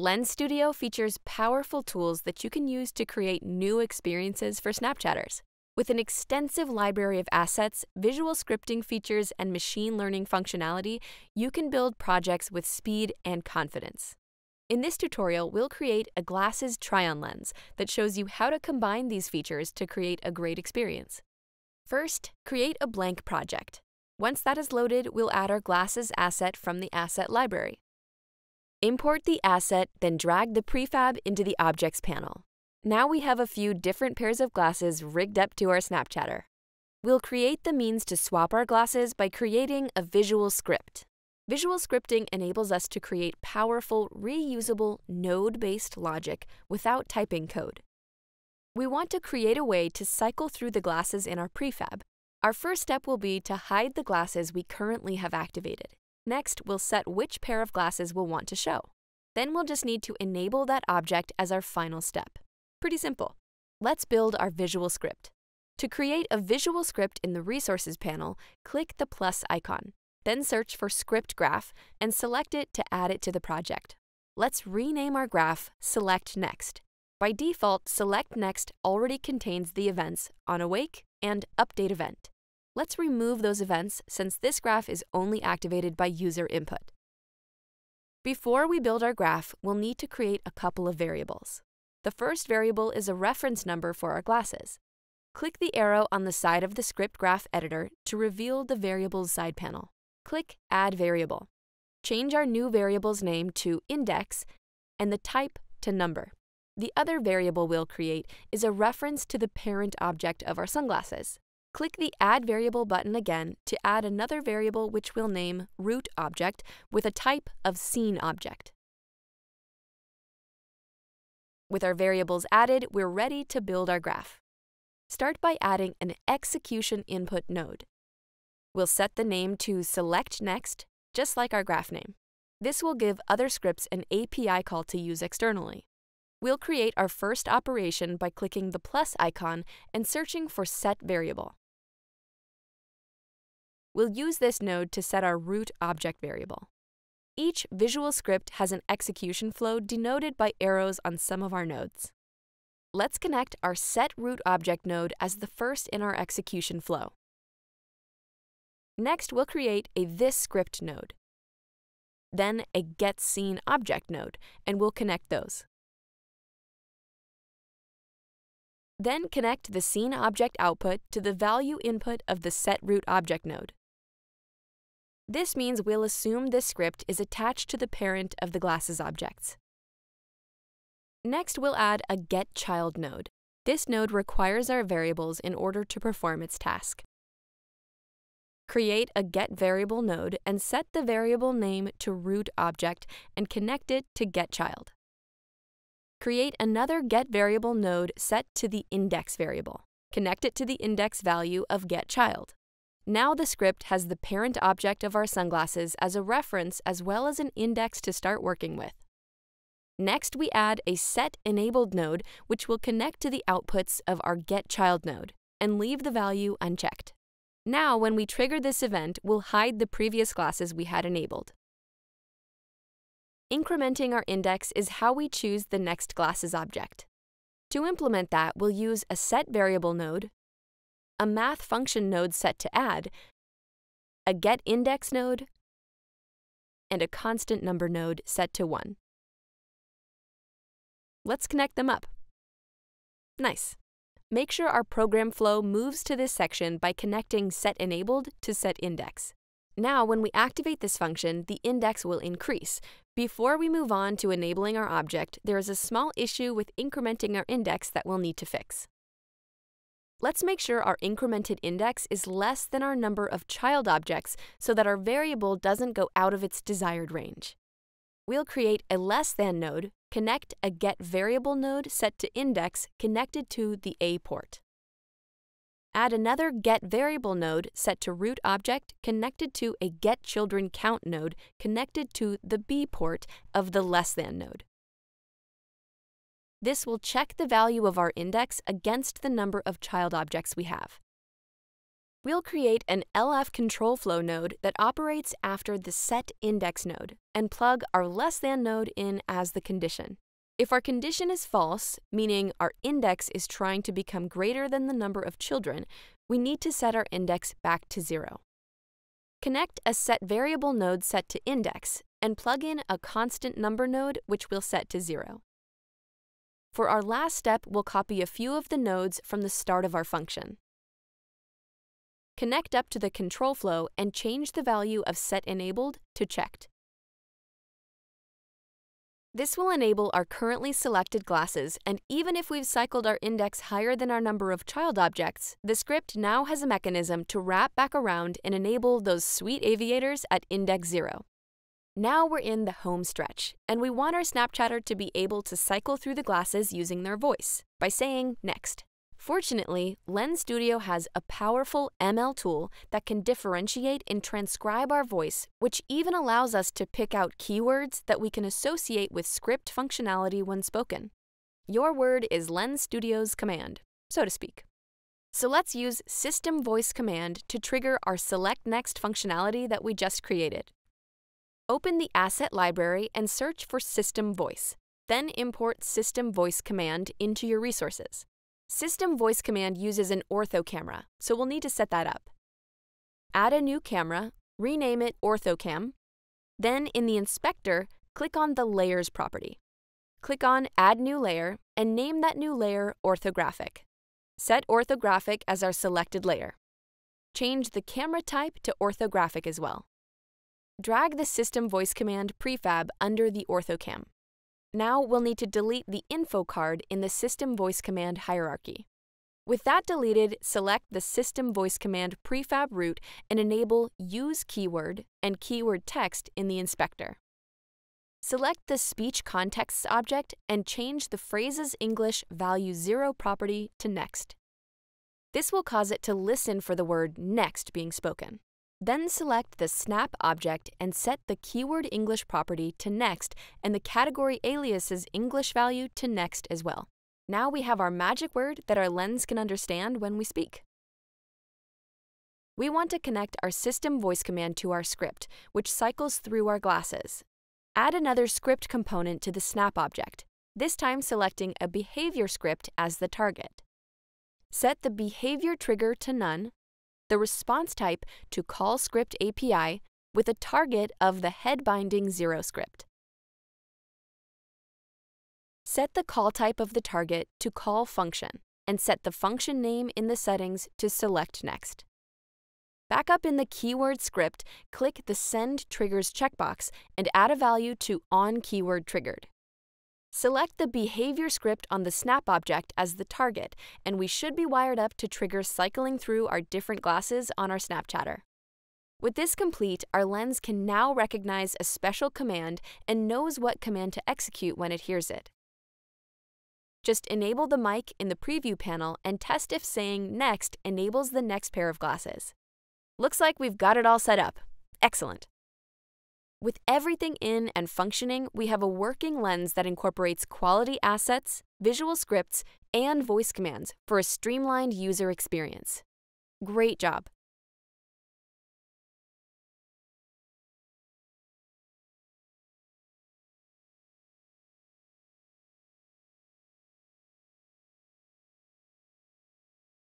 Lens Studio features powerful tools that you can use to create new experiences for Snapchatters. With an extensive library of assets, visual scripting features, and machine learning functionality, you can build projects with speed and confidence. In this tutorial, we'll create a glasses try-on lens that shows you how to combine these features to create a great experience. First, create a blank project. Once that is loaded, we'll add our glasses asset from the asset library. Import the asset, then drag the prefab into the Objects panel. Now we have a few different pairs of glasses rigged up to our Snapchatter. We'll create the means to swap our glasses by creating a visual script. Visual scripting enables us to create powerful, reusable, node-based logic without typing code. We want to create a way to cycle through the glasses in our prefab. Our first step will be to hide the glasses we currently have activated. Next, we'll set which pair of glasses we'll want to show. Then we'll just need to enable that object as our final step. Pretty simple. Let's build our visual script. To create a visual script in the Resources panel, click the plus icon. Then search for Script Graph and select it to add it to the project. Let's rename our graph Select Next. By default, Select Next already contains the events onAwake and Update Event. Let's remove those events since this graph is only activated by user input. Before we build our graph, we'll need to create a couple of variables. The first variable is a reference number for our glasses. Click the arrow on the side of the Script Graph editor to reveal the variable's side panel. Click Add Variable. Change our new variable's name to Index and the type to Number. The other variable we'll create is a reference to the parent object of our sunglasses. Click the Add Variable button again to add another variable which we'll name Root Object with a type of Scene Object. With our variables added, we're ready to build our graph. Start by adding an execution input node. We'll set the name to Select Next, just like our graph name. This will give other scripts an API call to use externally. We'll create our first operation by clicking the plus icon and searching for Set Variable. We'll use this node to set our root object variable. Each visual script has an execution flow denoted by arrows on some of our nodes. Let's connect our setRootObject node as the first in our execution flow. Next, we'll create a ThisScript node, then a getSceneObject node, and we'll connect those. Then connect the SceneObject output to the value input of the setRootObject node. This means we'll assume this script is attached to the parent of the glasses objects. Next, we'll add a getChild node. This node requires our variables in order to perform its task. Create a getVariable node and set the variable name to rootObject and connect it to getChild. Create another getVariable node set to the index variable. Connect it to the index value of getChild. Now the script has the parent object of our sunglasses as a reference as well as an index to start working with. Next, we add a setEnabled node which will connect to the outputs of our getChild node and leave the value unchecked. Now, when we trigger this event, we'll hide the previous glasses we had enabled. Incrementing our index is how we choose the next glasses object. To implement that, we'll use a setVariable node, a math function node set to add, a getIndex node, and a constant number node set to 1. Let's connect them up. Nice. Make sure our program flow moves to this section by connecting setEnabled to setIndex. Now, when we activate this function, the index will increase. Before we move on to enabling our object, there is a small issue with incrementing our index that we'll need to fix. Let's make sure our incremented index is less than our number of child objects so that our variable doesn't go out of its desired range. We'll create a less than node, connect a getVariable node set to index connected to the A port. Add another getVariable node set to rootObject connected to a getChildrenCount node connected to the B port of the less than node. This will check the value of our index against the number of child objects we have. We'll create an LF control flow node that operates after the set index node and plug our less than node in as the condition. If our condition is false, meaning our index is trying to become greater than the number of children, we need to set our index back to 0. Connect a set variable node set to index and plug in a constant number node which we'll set to 0. For our last step, we'll copy a few of the nodes from the start of our function. Connect up to the control flow and change the value of setEnabled to checked. This will enable our currently selected classes, and even if we've cycled our index higher than our number of child objects, the script now has a mechanism to wrap back around and enable those sweet aviators at index 0. Now we're in the home stretch, and we want our Snapchatter to be able to cycle through the classes using their voice by saying next. Fortunately, Lens Studio has a powerful ML tool that can differentiate and transcribe our voice, which even allows us to pick out keywords that we can associate with script functionality when spoken. Your word is Lens Studio's command, so to speak. So let's use System Voice command to trigger our Select Next functionality that we just created. Open the asset library and search for System Voice. Then import System Voice command into your resources. System Voice command uses an ortho camera, so we'll need to set that up. Add a new camera, rename it OrthoCam. Then in the inspector, click on the Layers property. Click on Add New Layer and name that new layer Orthographic. Set Orthographic as our selected layer. Change the camera type to orthographic as well. Drag the System Voice command prefab under the OrthoCam. Now we'll need to delete the info card in the System Voice command hierarchy. With that deleted, select the System Voice command prefab root and enable Use Keyword and Keyword Text in the inspector. Select the Speech Contexts object and change the phrase's English value 0 property to Next. This will cause it to listen for the word next being spoken. Then select the Snap object and set the keyword English property to Next and the category alias's English value to Next as well. Now we have our magic word that our lens can understand when we speak. We want to connect our System Voice command to our script, which cycles through our glasses. Add another script component to the Snap object, this time selecting a behavior script as the target. Set the behavior trigger to none, the response type to call script API with a target of the head binding 0 script. Set the call type of the target to call function and set the function name in the settings to select next. Back up in the keyword script, click the Send Triggers checkbox and add a value to onKeywordTriggered. Select the behavior script on the Snap object as the target, and we should be wired up to trigger cycling through our different glasses on our Snapchatter. With this complete, our lens can now recognize a special command and knows what command to execute when it hears it. Just enable the mic in the preview panel and test if saying Next enables the next pair of glasses. Looks like we've got it all set up. Excellent. With everything in and functioning, we have a working lens that incorporates quality assets, visual scripts, and voice commands for a streamlined user experience. Great job!